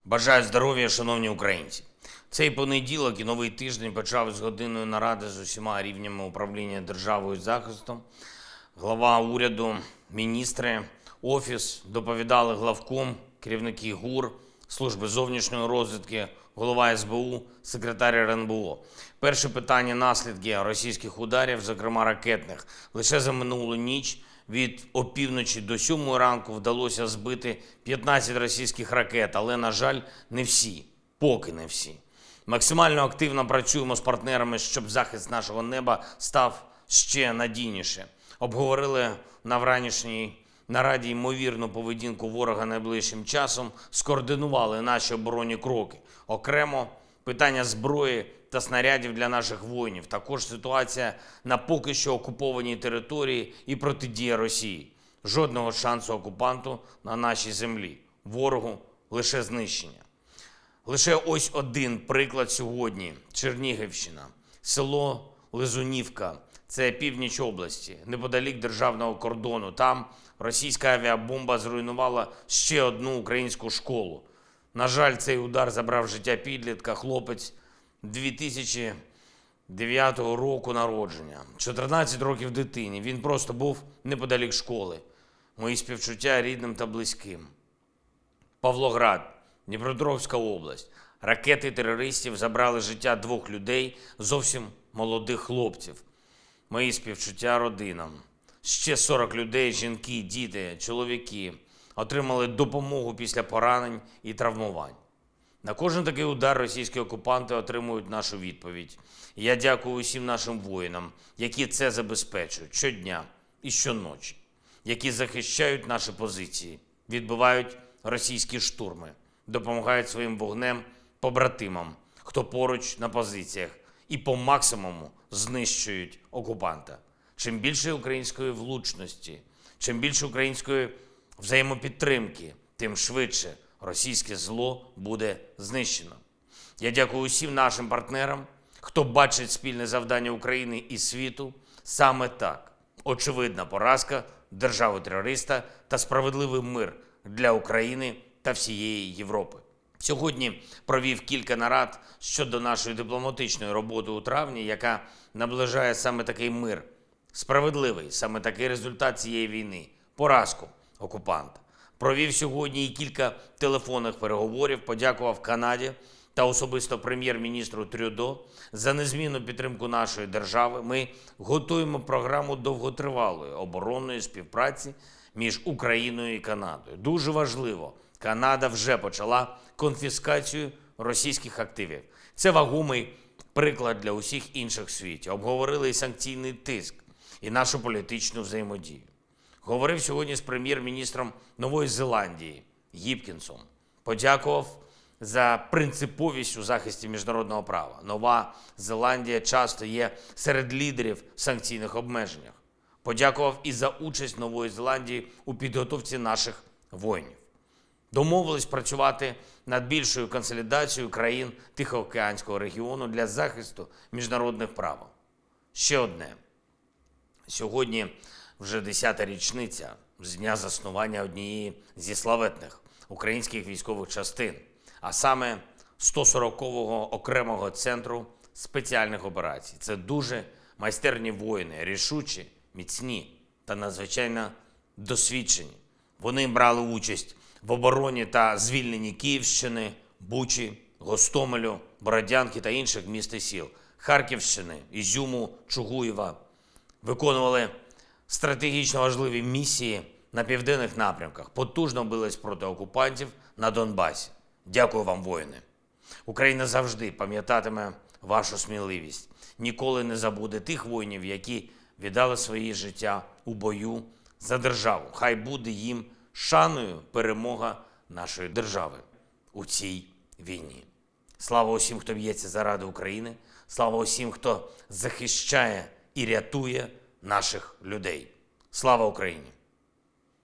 Бажаю здоров'я, шановні українці. Цей понеділок і новий тиждень почав з годинної наради з усіма рівнями управління державою і захистом. Глава уряду, міністри, офіс доповідали главком, керівники ГУР, служби зовнішньої розвідки, голова СБУ, секретар РНБО. Перше питання – наслідки російських ударів, зокрема ракетних. Лише за минулу ніч від опівночі до 7 ранку вдалося збити 15 російських ракет, але, на жаль, не всі, поки не всі. Максимально активно працюємо з партнерами, щоб захист нашого неба став ще надійніше. Обговорили на вранішній нараді ймовірну поведінку ворога найближчим часом, скоординували наші оборонні кроки. Окремо питання зброї та снарядів для наших воїнів. Також ситуація на поки що окупованій території і протидія Росії. Жодного шансу окупанту на нашій землі. Ворогу лише знищення. Лише ось один приклад сьогодні. Чернігівщина, село Лизунівка. Це північ області, неподалік державного кордону. Там російська авіабомба зруйнувала ще одну українську школу. На жаль, цей удар забрав життя підлітка, хлопець 2009 року народження. 14 років дитині. Він просто був неподалік школи. Мої співчуття рідним та близьким. Павлоград, Дніпропетровська область. Ракети терористів забрали життя 2 людей, зовсім молодих хлопців. Мої співчуття родинам. Ще 40 людей, жінки, діти, чоловіки отримали допомогу після поранень і травмувань. На кожен такий удар російські окупанти отримують нашу відповідь. І я дякую усім нашим воїнам, які це забезпечують щодня і щоночі, які захищають наші позиції, відбивають російські штурми, допомагають своїм вогнем побратимам, хто поруч на позиціях, і по максимуму знищують окупанта. Чим більше української влучності, чим більше української взаємопідтримки, тим швидше російське зло буде знищено. Я дякую усім нашим партнерам, хто бачить спільне завдання України і світу саме так. Очевидна поразка держави-терориста та справедливий мир для України та всієї Європи. Сьогодні провів кілька нарад щодо нашої дипломатичної роботи у травні, яка наближає саме такий мир. Справедливий саме такий результат цієї війни – поразку окупанта. Провів сьогодні і кілька телефонних переговорів, подякував Канаді та особисто прем'єр-міністру Трюдо за незмінну підтримку нашої держави. Ми готуємо програму довготривалої оборонної співпраці між Україною і Канадою. Дуже важливо, Канада вже почала конфіскацію російських активів. Це вагомий приклад для усіх інших в світі. Обговорили і санкційний тиск, і нашу політичну взаємодію. Говорив сьогодні з прем'єр-міністром Нової Зеландії Гіпкінсом. Подякував за принциповість у захисті міжнародного права. Нова Зеландія часто є серед лідерів в санкційних обмеженнях. Подякував і за участь Нової Зеландії у підготовці наших воїнів. Домовились працювати над більшою консолідацією країн Тихоокеанського регіону для захисту міжнародних прав. Ще одне. Сьогодні вже 10-та річниця з дня заснування однієї зі славетних українських військових частин, а саме 140-го окремого центру спеціальних операцій. Це дуже майстерні воїни, рішучі, міцні та надзвичайно досвідчені. Вони брали участь в обороні та звільненні Київщини, Бучі, Гостомелю, Бородянки та інших міст і сіл, Харківщини, Ізюму, Чугуєва. Виконували стратегічно важливі місії на південних напрямках, потужно бились проти окупантів на Донбасі. Дякую вам, воїни. Україна завжди пам'ятатиме вашу сміливість. Ніколи не забуде тих воїнів, які віддали своє життя у бою за державу. Хай буде їм шаною перемога нашої держави у цій війні. Слава усім, хто б'ється заради України. Слава усім, хто захищає і рятує наших людей. Слава Україні!